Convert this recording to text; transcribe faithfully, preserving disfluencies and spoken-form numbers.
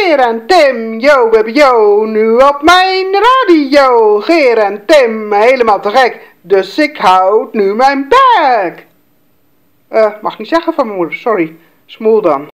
Geer en Tim, yo baby yo, nu op mijn radio. Geer en Tim, helemaal te gek, dus ik houd nu mijn bek. Eh, mag niet zeggen van mijn moeder, sorry. Smoel dan.